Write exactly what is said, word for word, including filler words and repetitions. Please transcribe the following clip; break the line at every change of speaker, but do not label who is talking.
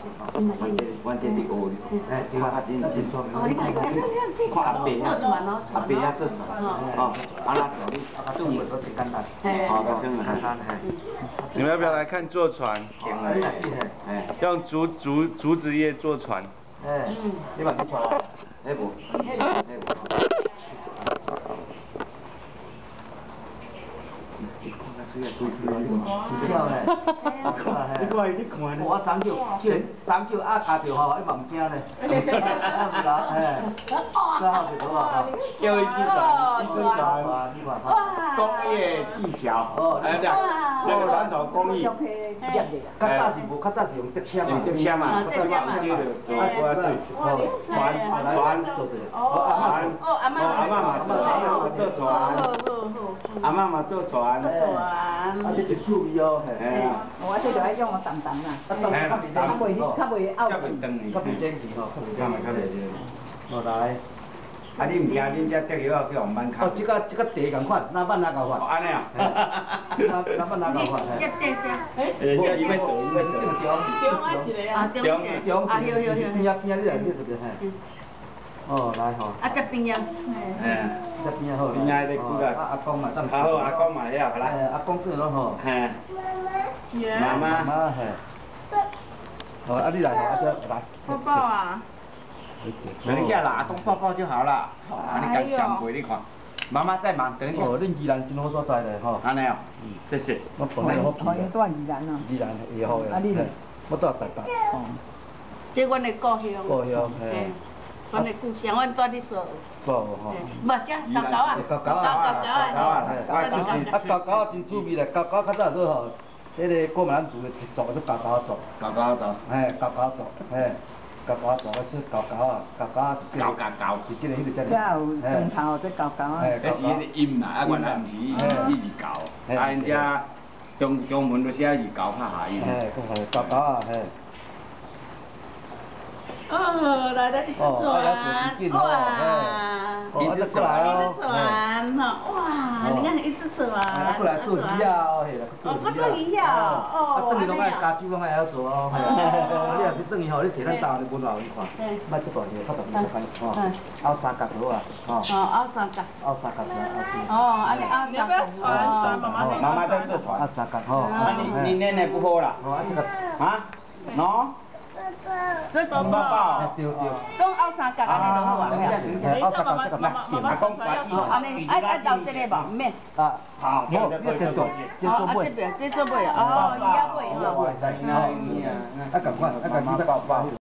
阮这伫学，哎，对啊，真真错。
哦，你看，你看，
看阿伯啊，阿伯啊做船，哦，啊那做你，啊做袂做真简单，好，个真简单，嘿。
你们要不要来看坐船？
哎，
用竹竹竹子叶坐船。
哎，你嘛去坐啦？迄无，迄无，迄无。你跳嘞，你过来你看咧。我昨叫叫昨叫啊加着吼，伊嘛唔惊咧。啊唔啦，嘿，最后就好啊。
叫伊去船，去船，工业技巧，
哦，
哎对，那个传统工艺。
较早是无，较早是用竹签嘛。
用竹签嘛，竹签嘛，接着做过水，船船做的。船，哦阿妈阿妈嘛做，阿妈做船，阿妈嘛做船。
啊，你就注意哦，嘿。
我这就爱用我淡淡啦，较袂较袂拗气，
较袂dengue吼，较袂dengue，较袂dengue。无来。
啊，你唔惊恁遮竹叶啊去红斑卡？
哦，即个即个地共款，哪班哪共款？
安尼啊？
哪哪班哪共款？
对对对。
诶，这伊要做，伊要做。
中啊一个啊，中一个啊，有有有。
边啊边啊，你来你这边嘿。哦，来吼。
啊，这边啊。
嘿。
这边好。
边啊，你估个。
阿公嘛，
好好，阿公嘛遐，好啦。
阿公对咯吼。
嘿。妈妈。
妈妈嘿。好，啊你来吼，啊这来。
抱抱啊。
等一下啦，阿公抱抱就好了。啊，你敢想过你看？妈妈在忙，等一下。
哦，恁宜兰真好所在嘞吼。
安尼哦。嗯，谢谢。
我本来好去。
可以住宜兰哦。
宜兰会好嘅。啊你咧？我住台北。哦。
这阮的故乡。
故乡嘿。
阮的故乡，阮住伫所。
所吼。
无这狗狗啊。
狗狗啊。
狗狗啊。
啊，就是啊，狗狗啊真趣味咧，狗狗较早做吼，迄个过闽南族的一族做狗狗族。
狗狗族。
嘿，狗狗族，嘿。狗狗做个是狗狗啊，狗狗啊，
狗狗狗，
是即个迄个只。
这有砖头，这狗狗啊。
迄是迄个音啦，啊原来毋是伊字狗，啊因遮中中文都写字狗较下音。
嘿，狗狗啊，嘿。
哦，来来，一只船，哇！
一只船，
一只船，哇！你看一只船，
啊，过来做鱼啊，嘿，
哦，不做鱼啊，哦，
啊，等于拢爱加酒，拢爱晓做哦，嘿，你若去等于吼，你摕咱家的温老去看，莫这大个，较大个看，吼，凹三角好啊，吼。
哦，凹三角。
凹三角是凹三。
哦，安尼凹三角。
哦，妈妈在做船。
凹三角吼。
啊，你你奶奶不好啦？
哦，啊这个
啊，喏。
这个
抱抱。
对对。
讲凹三角安尼就好啊。
凹三角这个来，
阿公管伊。
安尼，爱爱到这个无？唔免。
啊，好，好，这个做，这做
尾。哦，这边这做尾啊。哦，伊要尾。
哦，啊，赶快，啊，赶快抱抱。